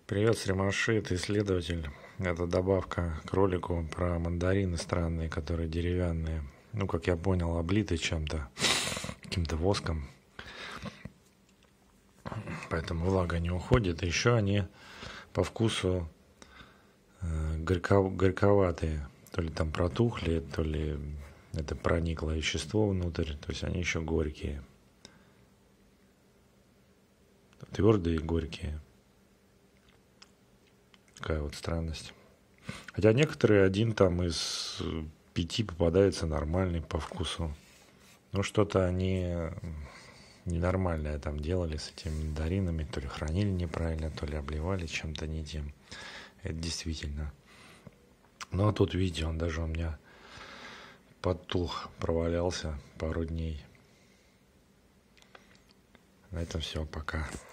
Привет, Сримаши, это исследователь. Это добавка к ролику про мандарины странные, которые деревянные. Ну, как я понял, облиты чем-то, каким-то воском. Поэтому влага не уходит. И еще они по вкусу горьковатые. То ли там протухли, то ли это проникло вещество внутрь. То есть они еще горькие. Твердые и горькие. Такая вот странность. Хотя некоторые один там из 5 попадается нормальный по вкусу. Ну, что-то они ненормальное там делали с этими мандаринами. То ли хранили неправильно, то ли обливали чем-то не тем. Это действительно. Ну, а тут, видите, он даже у меня подтух, провалялся пару дней. На этом все, пока.